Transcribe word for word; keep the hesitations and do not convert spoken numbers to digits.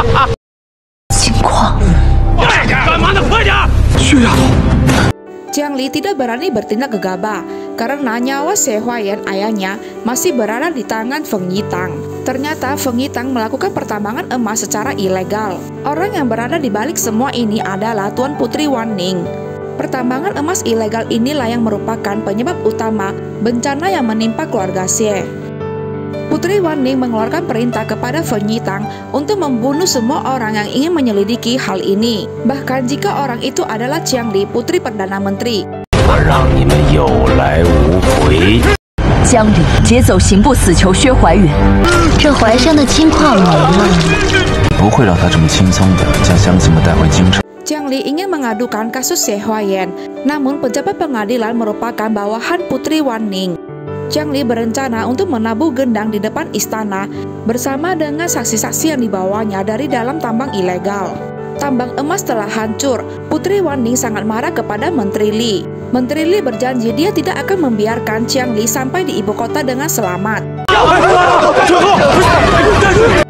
情况。 干嘛呢？快点！ 薛丫头。 Jiang Li tidak berani bertindak gegabah karena nyawa Se Huaiyan ayahnya masih berada di tangan Feng Yitang. Ternyata Feng Yitang melakukan pertambangan emas secara ilegal. Orang yang berada di balik semua ini adalah Tuan Putri Wan Ning. Pertambangan emas ilegal inilah yang merupakan penyebab utama bencana yang menimpa keluarga Xie. Putri Wan Ning mengeluarkan perintah kepada Feng Yitang untuk membunuh semua orang yang ingin menyelidiki hal ini. Bahkan jika orang itu adalah Jiang Li, putri Perdana Menteri. 我让你们有来无回。 江里劫走刑部，死囚薛怀远。这怀山的情况没了， 不会让他这么轻松的将乡亲们带回京城。 Jiang Li ingin mengadukan kasus Se Huaiyan, namun pejabat pengadilan merupakan bawahan Putri Wan Ning. Jiang Li berencana untuk menabuh gendang di depan istana bersama dengan saksi-saksi yang dibawanya dari dalam tambang ilegal. Tambang emas telah hancur. Putri Wan Ning sangat marah kepada Menteri Li. Menteri Li berjanji dia tidak akan membiarkan Jiang Li sampai di ibu kota dengan selamat.